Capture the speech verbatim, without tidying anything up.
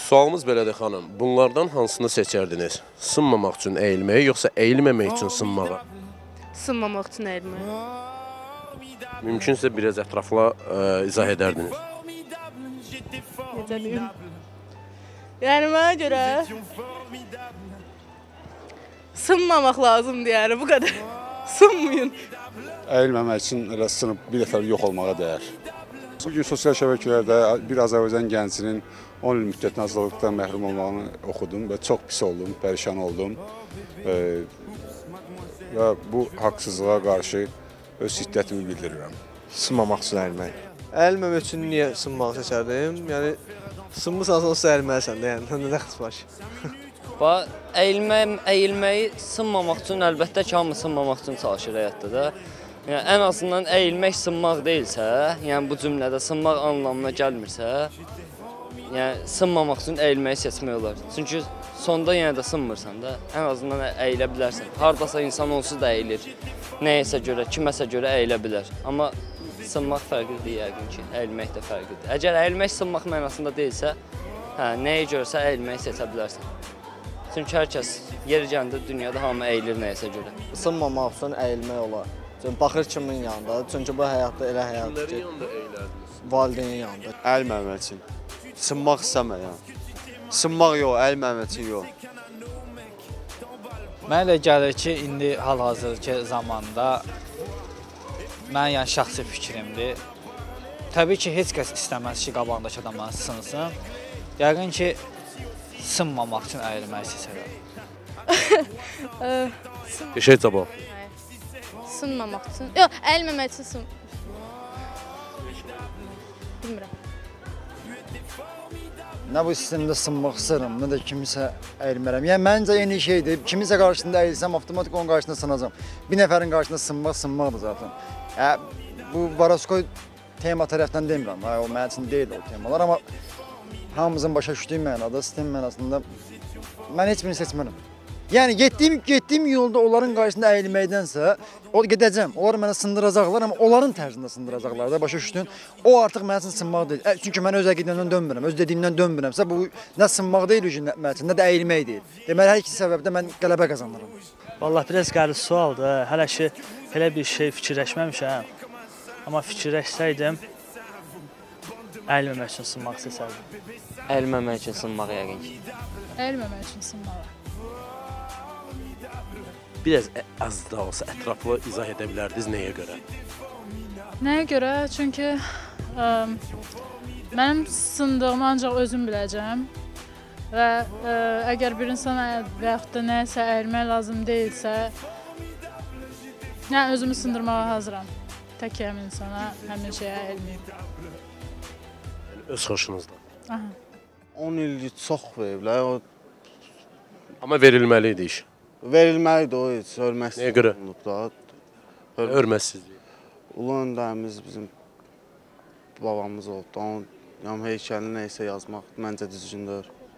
Sualımız belədir xanım. Bunlardan hansını seçərdiniz? Sınmamaq üçün əyilməyi, yoxsa əyilməmək üçün sınmağı? Sınmamaq üçün əyilməyi. Mümkünsə biraz ətrafla ə, izah edərdiniz. Necə deyim? Yəni mənə görə sınmamaq lazımdır, yəni bu qədər. Sınmayın. Əyilməmək üçün elə sınıb bir dəfə yox olmağa dəyər. Bugün sosial şəbəkələrdə bir Azərbaycan gəncinin on il müddətinə azadlıqdan məhrum olmağını oxudum və çox pis oldum, pərişan oldum. E, və bu haqsızlığa qarşı öz hiddətimi bildirirəm. Sınmamaq üçün əyilmək. Əyilməmək üçün niyə sınmağı seçərdim? Yəni, sınmısan sonrası əyilməlisən də, yəni, nə dəxli var ki? Bax, əyilmə, əyilməyi sınmamaq üçün əlbəttə ki, hamı sınmamaq üçün çalışır həyatda da. Yəni, ən azından əyilmək sınmaq deyilsə, yəni bu cümlədə sınmaq anlamına gəlmirsə, yəni sınmamaq üçün əyilməyi seçmək olar. Çünki sonda yenə də sınmırsan da, ən azından əyilə bilərsən. Hardasa insan onsuz da əyilir. Nəyəsə görə, kiməsə görə əyilə bilər. Amma sınmaq fərqlidir yəqin ki, əyilmək də fərqlidir. Əgər əyilmək sınmaq mənasında deyilsə, hə, nəyə görsə əyilməyi seçə bilərsən. Çünki hər kəs yeri gəndə dünyada hamı əyilir nəyəsə görə. Sınmamaq üçün əyilmək olar. Çünki baxır kimin yanında, çünki bu həyatda elə həyatdır ki, Kimlərin yanında əylərdiniz? valideynin yanında. Əyilməmək üçün. Sınmaq istəmirəm. Sınmaq yox, əyilməmək üçün yox. Mənə elə gəlir ki, indi hal-hazırki zamanda mənim yəni şəxsi fikrimdir. Təbii ki, heç kəs istəməz ki, qabağındakı adam mənə sınsın. Yəqin ki, sınmamaq üçün əyilməyi seçərəm. Qəşəng cavab. Sınmamaq üçün. Yox, əyilməmək üçün sın. Bilmirəm. Nə bu sistemdə sınmaq istəyirəm, nə də kimisə əyilmərəm. Yəni məncə eyni şeydir. Kimisə qarşısında əyilsəm, avtomatik onun qarşısında sınacam. Bir nəfərin qarşısında sınmaq sınmaqdır zaten. Yəni, bu Varaskoy tema tərəfdən demirəm. O mənim üçün deyil o temalar, amma hamımızın başa düşdüyü mənada, sistem mənasında mən heç birini seçmərəm. Yəni getdiyim, getdiyim yolda onların qarşısında əyilməkdənsə, o gedəcəm, onlar mənə sındıracaqlar, amma onların tərzində sındıracaqlar da, başa düşdün. O artıq mənim üçün sınmaq deyil. Çünki mən öz əqidəmdən dönmürəm, öz dediyimdən dönmürəmsə, bu nə sınmaq deyil mənim üçün, nə də əyilmək deyil. Deməli, hər iki səbəbdə mən qələbə qazanıram. Vallahi biraz qəliz sualdır. Hələ ki, elə bir şey fikirləşməmişəm. Amma fikirləşsəydim, əyilməmək üçün sınmaq seçərdim. Əyilməmək üçün sınmaq yəqin ki. Əyilməmək üçün sınmaq. Biraz az da olsa ətraflı izah edə bilərdiniz nəyə görə? Nəyə görə? Çünki ə, mənim sındığımı ancaq özüm biləcəm və ə, əgər bir insana və yaxud da nəsə əyilmək lazım deyilsə, yəni özümü sındırmağa hazıram. Tək ki, həmin insana həmin şeyə əyilməyim. Yəni, öz xoşunuzda. Aha. on il çox veriblər. Amma verilməli idi iş. Verilməlidir o heç, hörmətsizlik. Nəyə görə? Hör hörmətsizlik. Ulu öndərimiz bizim babamız oldu. Onun yəni, heykəlini neysə yazmaq məncə düzgündür.